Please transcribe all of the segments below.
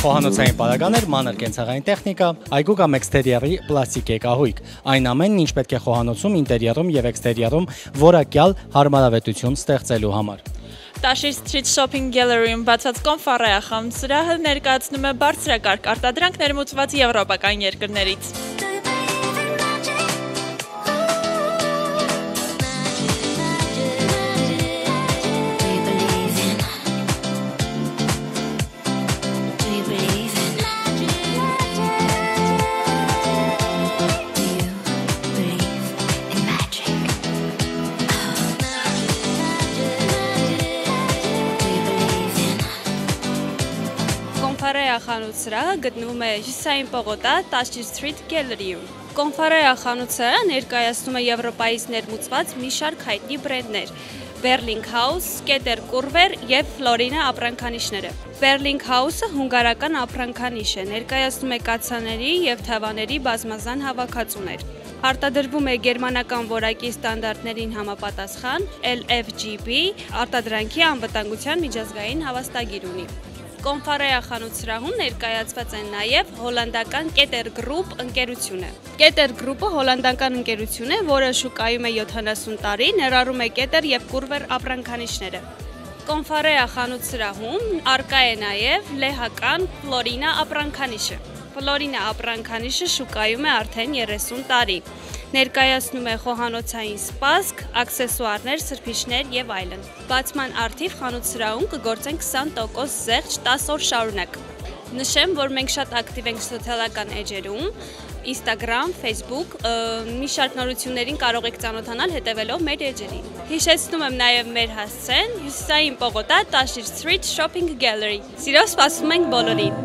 խոհանոցային պարագաներ, մանր կենցաղային տեխնիկա, այգու կամ էքստերիերի պլաստիկ եկահույք։ Այն ամենն, ինչ պետք է խոհանոցում, ինտերիերում եւ էքստերիերում որակյալ հարմարավետություն ստեղծելու համար։ Տաշիր Street Shopping Gallery-ում բացած Կոնֆարեա խանութսրահը ներկայացնում է բարձրակարգ արտադրանք ներմուծված եվրոպական երկրներից։ Կոնֆարեա խանութսրահը գտնվում է Հյուսիսային պողոտա Տաշիր Street Gallery-ում։ Կոնֆարեա խանութսրահը ներկայացնում է Եվրոպայից ներմուծված մի շարք հայտնի բրենդներ՝ Berling House, Keter Kurver և Florina ապրանքանիշները։ Berling House-ը հունգարական ապրանքանիշ է, ներկայացնում է կաթսաների և թավաների բազմազան հավաքածուներ։ Արտադրվում է գերմանական որակի ստանդարտներին համապատասխան LFGB, արտադրանքի անվտանգության միջազգային հավաստագիր ունի։ Կոնֆարեա խանութսրահում ներկայացված են նաև հոլանդական Keter Group ընկերությունը։ Keter Group-ը հոլանդական ընկերություն է, որը շուկայում է 70 տարի, ներառում է Keter և Kurver ապրանքանիշները։ Կոնֆարեա խանութսրահում առկա է նաև լեհական Florina ապրանքանիշը։ Florina ապրանքանիշը շուկայում է արդեն 30 տարի։ Ներկայացնում է խոհանոցային սպասք, աքսեսուարներ, սրբիչներ և այլն։ Բացման առթիվ խանութսրահում կգործեն 20% զեղչ 10 օր շարունակ։ Նշեմ, որ մենք շատ ակտիվ ենք սոցիալական էջերում, Instagram, Facebook, մի շարք նորություններին կարող եք ծանոթանալ հետևելով մեր էջերին։ Հիշեցնում եմ նաև մեր հասցեն Հյուսիսային պողոտա Տաշիր Street Shopping Gallery։ Սիրով սպասում ենք բոլորին։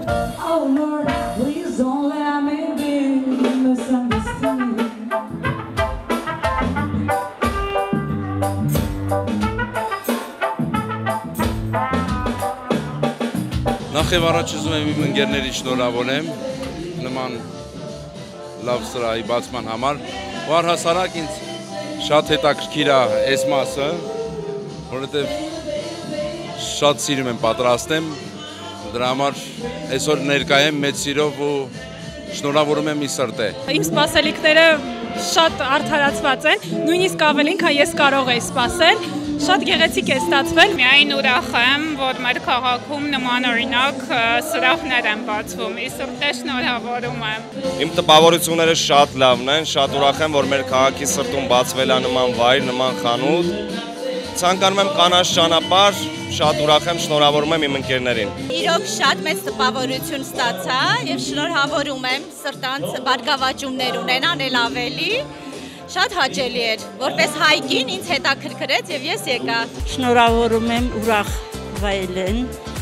Նախ եւ առաջ ուզում եմ իմ ընկերներին շնորհավորեմ նման լավ սրահի բացման համար, ու առհասարակ ինձ շատ հետաքրքիր է այս մասը, որովհետեւ շատ սիրում եմ պատրաստեմ, դրա համար այսօր ներկայ եմ մեծ սիրով ու շնորհավորում եմ ի սրտե։ Իմ սպասելիքները շատ արդարացված են, նույնիսկ ավելին, քան ես կարող էի սպասել։ Շատ գեղեցիկ է ստացվել։ Միայն ուրախ եմ, որ մեր քաղաքում նմանօրինակ սրահներ են բացվում։ Ի սրտե շնորհավորում եմ։ Իմ տպավորությունները շատ լավն են, շատ ուրախ եմ, որ մեր քաղաքի սրտում բացվել է նման վայր, նման խանութ։ Ցանկանում եմ կանաչ ճանապարհ, շատ ուրախ եմ, շնորհավորում եմ իմ ընկերներին։ Իրոք շատ մեծ տպավորություն ստացա եւ շնորհավորում եմ սրտանց բարգավաճումներ ունենան ավելի։ Շատ հաճելի էր, որպես հայկին ինձ հետաքրքրեց եւ ես եկա։ Շնորհավորում եմ ուրախ վայելեն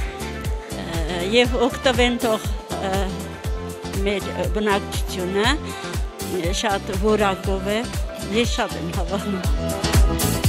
եւ օգտվեն թող մեր բնակչությունը շատ որակով է, ես շատ եմ հավանում։